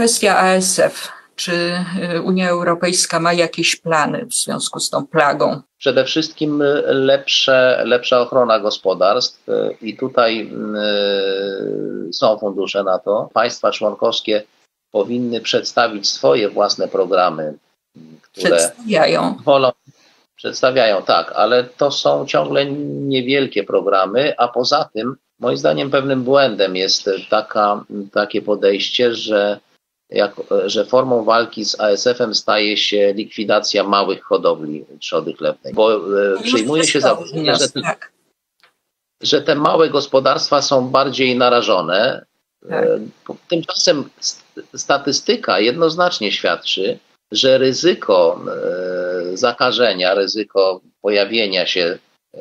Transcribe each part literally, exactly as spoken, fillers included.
Kwestia A S F. Czy Unia Europejska ma jakieś plany w związku z tą plagą? Przede wszystkim lepsze, lepsza ochrona gospodarstw i tutaj y, są fundusze na to. Państwa członkowskie powinny przedstawić swoje własne programy, które przedstawiają. wolą. Przedstawiają, tak, ale to są ciągle niewielkie programy, a poza tym moim zdaniem pewnym błędem jest taka, takie podejście, że Jak, że formą walki z A S F-em staje się likwidacja małych hodowli trzody chlewnej, bo e, przyjmuje się założenie, że, tak. że te małe gospodarstwa są bardziej narażone. Tak. E, tymczasem statystyka jednoznacznie świadczy, że ryzyko e, zakażenia, ryzyko pojawienia się e,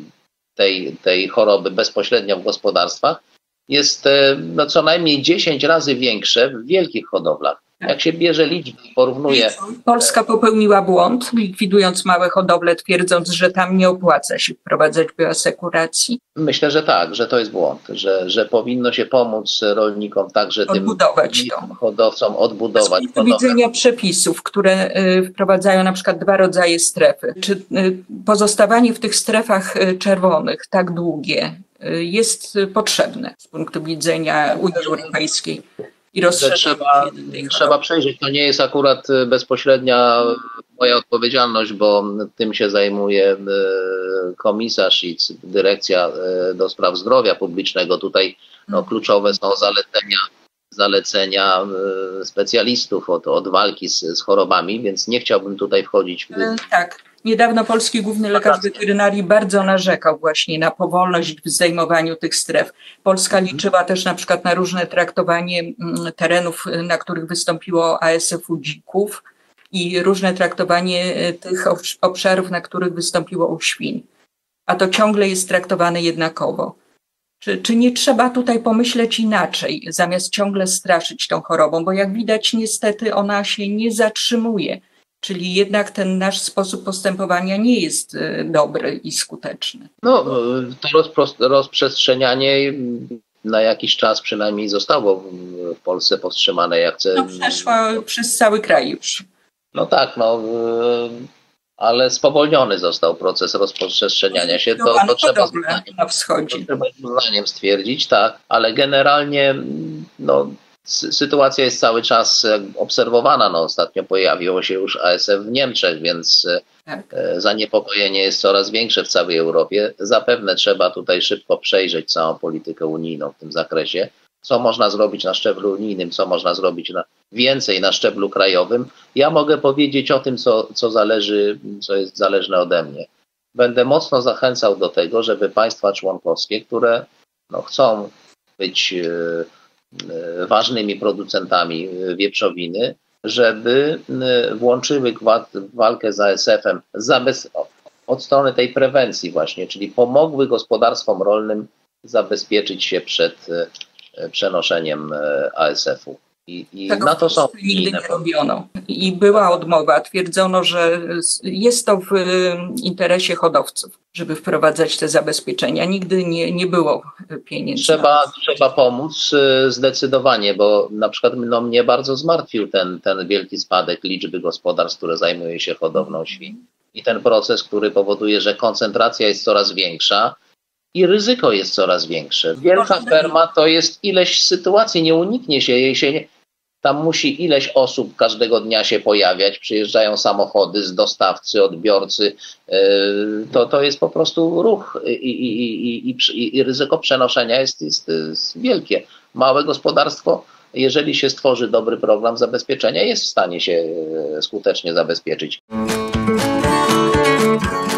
tej, tej choroby bezpośrednio w gospodarstwach jest no, co najmniej dziesięć razy większe w wielkich hodowlach. Jak się bierze liczby, porównuje... Polska popełniła błąd, likwidując małe hodowle, twierdząc, że tam nie opłaca się wprowadzać bioasekuracji? Myślę, że tak, że to jest błąd, że, że powinno się pomóc rolnikom, także odbudować tym to. hodowcom odbudować. Z punktu widzenia przepisów, które wprowadzają na przykład dwa rodzaje strefy, czy pozostawanie w tych strefach czerwonych tak długie jest potrzebne z punktu widzenia Unii Europejskiej i rozszerzenia? Trzeba, trzeba przejrzeć. To nie jest akurat bezpośrednia moja odpowiedzialność, bo tym się zajmuje komisarz i dyrekcja do spraw zdrowia publicznego. Tutaj no, kluczowe są zalecenia, zalecenia specjalistów od, od walki z, z chorobami, więc nie chciałbym tutaj wchodzić w... Tak. Niedawno polski główny lekarz weterynarii bardzo narzekał właśnie na powolność w zajmowaniu tych stref. Polska liczyła też na przykład na różne traktowanie terenów, na których wystąpiło A S F u dzików i różne traktowanie tych obszarów, na których wystąpiło u świń. A to ciągle jest traktowane jednakowo. Czy, czy nie trzeba tutaj pomyśleć inaczej, zamiast ciągle straszyć tą chorobą? Bo jak widać niestety ona się nie zatrzymuje. Czyli jednak ten nasz sposób postępowania nie jest dobry i skuteczny. No, to rozpro- rozprzestrzenianie na jakiś czas przynajmniej zostało w Polsce powstrzymane. Jak chcę... No przeszło przez cały kraj już. No tak, no, ale spowolniony został proces rozprzestrzeniania się. To, to trzeba zdaniem, na wschodzie. To trzeba zdaniem stwierdzić, tak, ale generalnie no, sytuacja jest cały czas obserwowana. No, ostatnio pojawiło się już A S F w Niemczech, więc tak. Zaniepokojenie jest coraz większe w całej Europie. Zapewne trzeba tutaj szybko przejrzeć całą politykę unijną w tym zakresie. Co można zrobić na szczeblu unijnym, co można zrobić na, więcej na szczeblu krajowym. Ja mogę powiedzieć o tym, co, co zależy, co jest zależne ode mnie. Będę mocno zachęcał do tego, żeby państwa członkowskie, które no, chcą być e, ważnymi producentami wieprzowiny, żeby włączyły walkę z A S F-em zabez... od strony tej prewencji właśnie, czyli pomogły gospodarstwom rolnym zabezpieczyć się przed przenoszeniem A S F u. I, i na to są nigdy nie robiono. I była odmowa. Twierdzono, że jest to w interesie hodowców, żeby wprowadzać te zabezpieczenia. Nigdy nie, nie było pieniędzy. Trzeba, trzeba pomóc zdecydowanie, bo na przykład no, mnie bardzo zmartwił ten, ten wielki spadek liczby gospodarstw, które zajmują się hodowlą świń. I ten proces, który powoduje, że koncentracja jest coraz większa, i ryzyko jest coraz większe. Wielka ferma to jest ileś sytuacji, nie uniknie się jej się. Nie, tam musi ileś osób każdego dnia się pojawiać, przyjeżdżają samochody z dostawcy, odbiorcy. Yy, to, to jest po prostu ruch i, i, i, i, i, i ryzyko przenoszenia jest, jest, jest wielkie. Małe gospodarstwo, jeżeli się stworzy dobry program zabezpieczenia, jest w stanie się skutecznie zabezpieczyć.